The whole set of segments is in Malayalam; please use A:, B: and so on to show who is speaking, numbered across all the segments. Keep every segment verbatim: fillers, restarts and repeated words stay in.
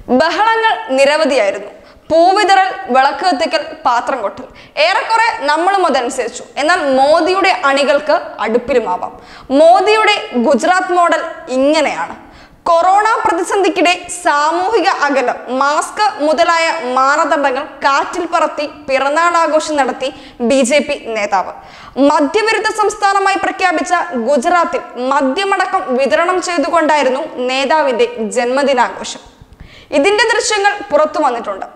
A: ബഹളങ്ങൾ നിരവധിയായിരുന്നു. പൂവിതറൽ, വിളക്ക് കത്തിക്കൽ, പാത്രം കൊട്ടൽ, ഏറെക്കുറെ നമ്മളും അതനുസരിച്ചു. എന്നാൽ മോദിയുടെ അണികൾക്ക് അടുപ്പിലുമാവാം. മോദിയുടെ ഗുജറാത്ത് മോഡൽ ഇങ്ങനെയാണ്. കൊറോണ പ്രതിസന്ധിക്കിടെ സാമൂഹിക അകലം, മാസ്ക് മുതലായ മാനദണ്ഡങ്ങൾ കാറ്റിൽ പറത്തി പിറന്നാൾ ആഘോഷം നടത്തി ബി ജെ പി നേതാവ്. മദ്യവിരുദ്ധ സംസ്ഥാനമായി പ്രഖ്യാപിച്ച ഗുജറാത്തിൽ മദ്യമടക്കം വിതരണം ചെയ്തുകൊണ്ടായിരുന്നു നേതാവിന്റെ ജന്മദിനാഘോഷം. ഇതിന്റെ ദൃശ്യങ്ങൾ പുറത്തു വന്നിട്ടുണ്ട്.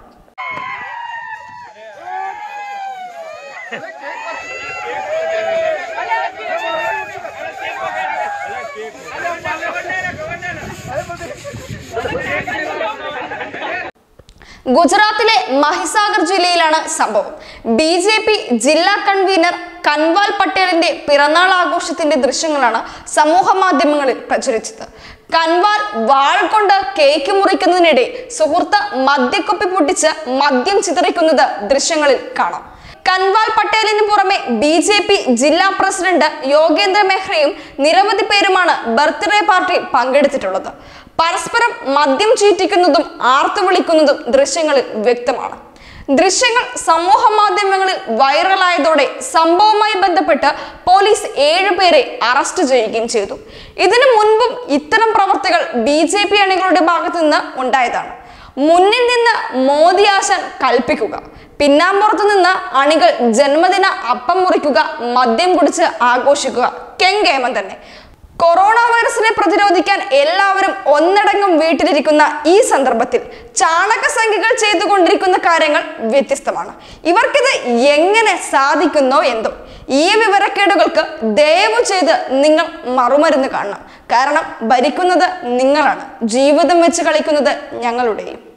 A: ഗുജറാത്തിലെ മഹിസാഗർ ജില്ലയിലാണ് സംഭവം. ബി ജെ പി ജില്ലാ കൺവീനർ കൻവാൽ പട്ടേലിന്റെ പിറന്നാൾ ആഘോഷത്തിന്റെ ദൃശ്യങ്ങളാണ് സമൂഹ മാധ്യമങ്ങളിൽ പ്രചരിച്ചത്. കൻവാൽ വാൾ കൊണ്ട് കേക്ക് മുറിക്കുന്നതിനിടെ സുഹൃത്ത് മദ്യക്കുപ്പി പൊട്ടിച്ച് മദ്യം ചിതറിക്കുന്നത് ദൃശ്യങ്ങളിൽ കാണാം. കൻവാൽ പട്ടേലിന് പുറമെ ബി ജെ പി ജില്ലാ പ്രസിഡന്റ് യോഗേന്ദ്ര മെഹ്റയും നിരവധി പേരുമാണ് ബർത്ത്ഡേ പാർട്ടിയിൽ പങ്കെടുത്തിട്ടുള്ളത്. പരസ്പരം മദ്യം ചീറ്റിക്കുന്നതും ആർത്തു വിളിക്കുന്നതും ദൃശ്യങ്ങളിൽ വ്യക്തമാണ്. ദൃശ്യങ്ങൾ സമൂഹ മാധ്യമങ്ങളിൽ വൈറലായതോടെ സംഭവവുമായി ബന്ധപ്പെട്ട് പോലീസ് ഏഴുപേരെ അറസ്റ്റ് ചെയ്യുകയും ചെയ്തു. ഇതിനു മുൻപും ഇത്തരം പ്രവർത്തികൾ ബി ജെ പി അണികളുടെ ഭാഗത്തു നിന്ന് ഉണ്ടായതാണ്. മുന്നിൽ നിന്ന് മോദി ആശാൻ കൽപ്പിക്കുക, പിന്നാമ്പുറത്തു നിന്ന് അണികൾ ജന്മദിന അപ്പം മുറിക്കുക, മദ്യം കുടിച്ച് ആഘോഷിക്കുക, കെങ്കേമം തന്നെ. കൊറോണ വൈറസിനെ പ്രതിരോധിക്കാൻ എല്ലാവരും ഒന്നടങ്കം വീട്ടിലിരിക്കുന്ന ഈ സന്ദർഭത്തിൽ ചാണക സംഖ്യകൾ ചെയ്തുകൊണ്ടിരിക്കുന്ന കാര്യങ്ങൾ വ്യത്യസ്തമാണ്. ഇവർക്കിത് എങ്ങനെ സാധിക്കുന്നോ എന്തോ. ഈ വിവരക്കേടുകൾക്ക് ദയവ് ചെയ്ത് നിങ്ങൾ മറുമരുന്ന് കാണണം. കാരണം ഭരിക്കുന്നത് നിങ്ങളാണ്, ജീവിതം വെച്ച് കളിക്കുന്നത് ഞങ്ങളുടെയും.